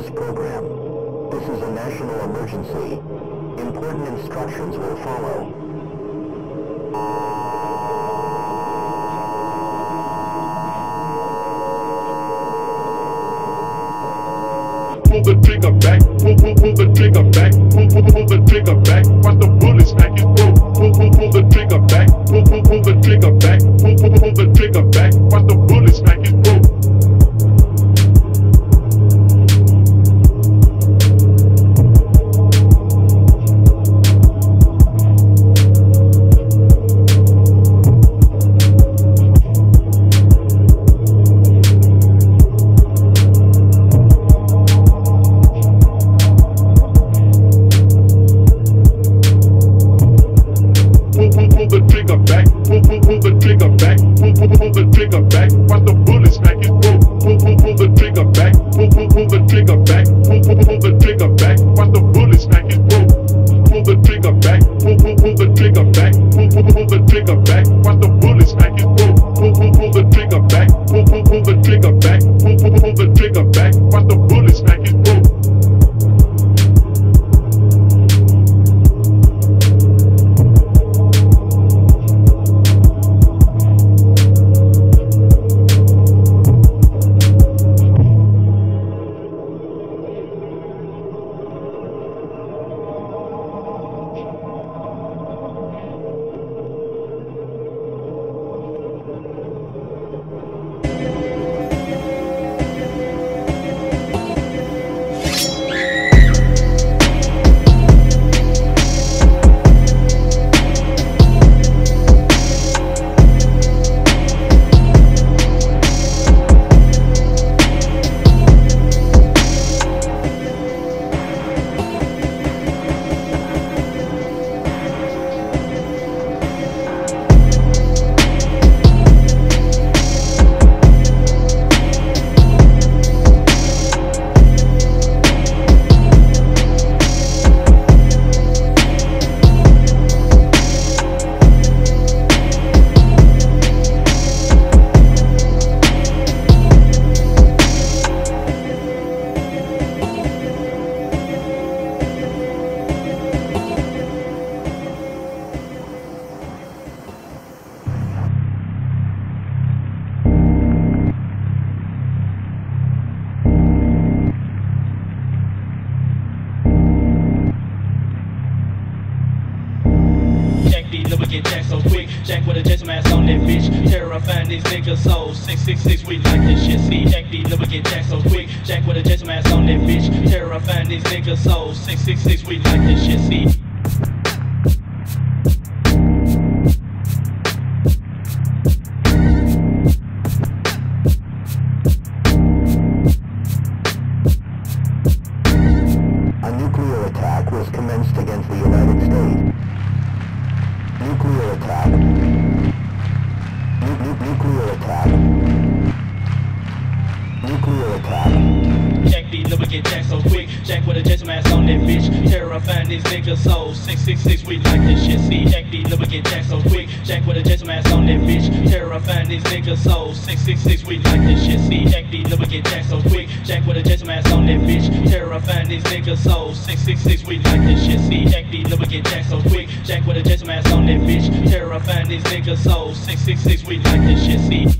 this program. This is a national emergency. Important instructions will follow. Pull the trigger back, pull the trigger back, pull the trigger back, watch the bullet smack his throat. Pull the trigger back, pull the trigger back, pull the trigger back, watch the bullet smack his throat. Pull the trigger back, pull the trigger back, watch the bullet smack his throat. Pull the trigger back, pull the trigger back, pull the trigger back, watch the bullet smack his throat. Pull the trigger back, pull the trigger back, pull the trigger back, watch the bullet smack his throat. Pull the trigger back, pull the trigger back, pull the trigger back, watch the bullet smack his throat. Get jacked so quick, Jack with a jet mask on that bitch, terrifying these niggas souls. 666, we like this shit. See, Jack D never get jacked so quick, Jack with a jet mask on that bitch, terrifying these niggas souls. 666, we like this shit. See. A nuclear attack was commenced against the United States. Nuclear attack. Nuclear attack. Nuclear attack. Jack D never get jacked so quick, Jack with a jet mask on that bitch, terrifying these niggas souls. 666, we like this shit. See, Jack D never get jacked so quick, Jack with a jet mask on that bitch, terrifying these niggas souls. 666, we like this shit. See, Jack D never get jacked so quick, Jack with a jet mask on that bitch, terrifying these niggas souls. 666, we like this shit. See, Jack D never get jacked so quick, Jack with a jet mask on that bitch, terrifying these niggas souls. 666, we like this shit. See.